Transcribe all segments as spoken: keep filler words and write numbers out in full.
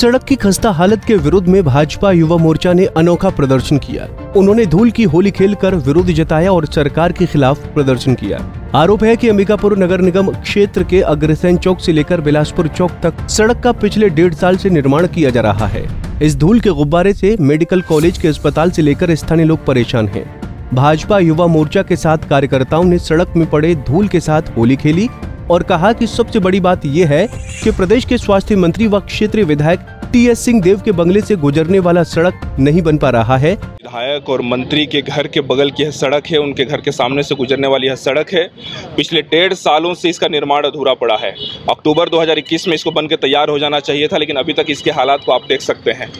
सड़क की खस्ता हालत के विरोध में भाजपा युवा मोर्चा ने अनोखा प्रदर्शन किया। उन्होंने धूल की होली खेलकर विरोध जताया और सरकार के खिलाफ प्रदर्शन किया। आरोप है कि अंबिकापुर नगर निगम क्षेत्र के अग्रसेन चौक से लेकर बिलासपुर चौक तक सड़क का पिछले डेढ़ साल से निर्माण किया जा रहा है। इस धूल के गुब्बारे से मेडिकल कॉलेज के अस्पताल से लेकर स्थानीय लोग परेशान हैं। भाजपा युवा मोर्चा के साथ कार्यकर्ताओं ने सड़क में पड़े धूल के साथ होली खेली और कहा कि सबसे बड़ी बात यह है कि प्रदेश के स्वास्थ्य मंत्री व क्षेत्रीय विधायक टी एस सिंहदेव के बंगले से गुजरने वाला सड़क नहीं बन पा रहा है। विधायक और मंत्री के घर के बगल की यह सड़क है, उनके घर के सामने से गुजरने वाली यह सड़क है। पिछले डेढ़ सालों से इसका निर्माण अधूरा पड़ा है। अक्टूबर दो हज़ार इक्कीस में इसको बनकर तैयार हो जाना चाहिए था, लेकिन अभी तक इसके हालात को आप देख सकते हैं।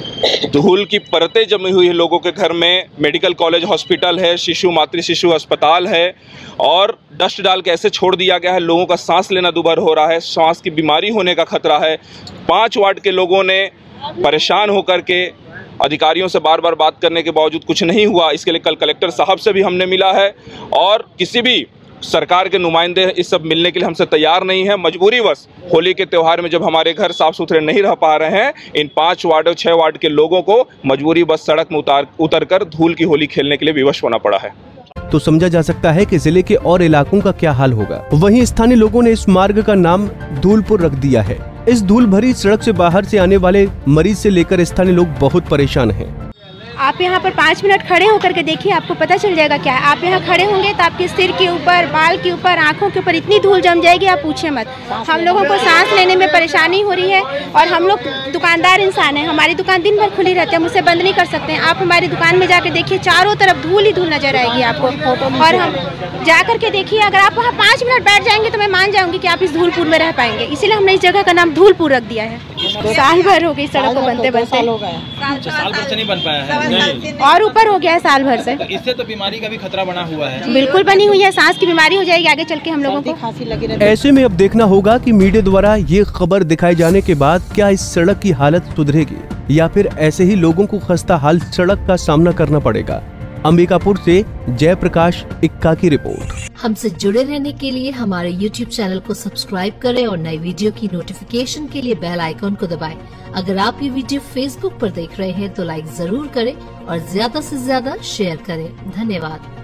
धूल की परतें जमी हुई है लोगों के घर में। मेडिकल कॉलेज हॉस्पिटल है, शिशु मातृ शिशु अस्पताल है और डस्ट डाल के ऐसे छोड़ दिया गया है। लोगों का सांस लेना दुभर हो रहा है, सांस की बीमारी होने का खतरा है। पाँच वार्ड के लोगों ने परेशान होकर के अधिकारियों से बार बार बात करने के बावजूद कुछ नहीं हुआ। इसके लिए कल कलेक्टर साहब से भी हमने मिला है और किसी भी सरकार के नुमाइंदे इस सब मिलने के लिए हमसे तैयार नहीं है। मजबूरीवश होली के त्यौहार में जब हमारे घर साफ सुथरे नहीं रह पा रहे हैं, इन पाँच वार्ड छः वार्ड के लोगों को मजबूरीवश सड़क में उतार उतर कर धूल की होली खेलने के लिए विवश होना पड़ा है। तो समझा जा सकता है कि जिले के और इलाकों का क्या हाल होगा। वहीं स्थानीय लोगों ने इस मार्ग का नाम धूलपुर रख दिया है। इस धूल भरी सड़क से बाहर से आने वाले मरीज से लेकर स्थानीय लोग बहुत परेशान हैं। आप यहाँ पर पाँच मिनट खड़े होकर के देखिए, आपको पता चल जाएगा क्या है। आप यहाँ खड़े होंगे तो आपके सिर के ऊपर, बाल के ऊपर, आंखों के ऊपर इतनी धूल जम जाएगी, आप पूछे मत। हम लोगों को सांस लेने में परेशानी हो रही है और हम लोग दुकानदार इंसान हैं। हमारी दुकान दिन भर खुली रहती है, हम उसे बंद नहीं कर सकते हैं। आप हमारी दुकान में जाकर देखिए, चारों तरफ धूल ही धूल नजर आएगी आपको। और हम जा करके देखिए, अगर आप वहाँ पाँच मिनट बैठ जाएंगे तो मैं मान जाऊँगी कि आप इस धूलपुर में रह पाएंगे। इसीलिए हमने इस जगह का नाम धूलपुर रख दिया है। साल भर हो गई सड़क को बनते बनते, साल भर से नहीं बन पाया है और ऊपर हो गया है साल भर से। तो इससे तो बीमारी का भी खतरा बना हुआ है। बिल्कुल बनी हुई है, सांस की बीमारी हो जाएगी आगे चल के हम लोगों को, खांसी लगी रहती है। ऐसे में अब देखना होगा कि मीडिया द्वारा ये खबर दिखाए जाने के बाद क्या इस सड़क की हालत सुधरेगी या फिर ऐसे ही लोगों को खस्ता हाल सड़क का सामना करना पड़ेगा। अंबिकापुर से जयप्रकाश इक्का की रिपोर्ट। हमसे जुड़े रहने के लिए हमारे यूट्यूब चैनल को सब्सक्राइब करें और नई वीडियो की नोटिफिकेशन के लिए बेल आइकॉन को दबाएं। अगर आप ये वीडियो फेसबुक पर देख रहे हैं तो लाइक जरूर करें और ज्यादा से ज्यादा शेयर करें। धन्यवाद।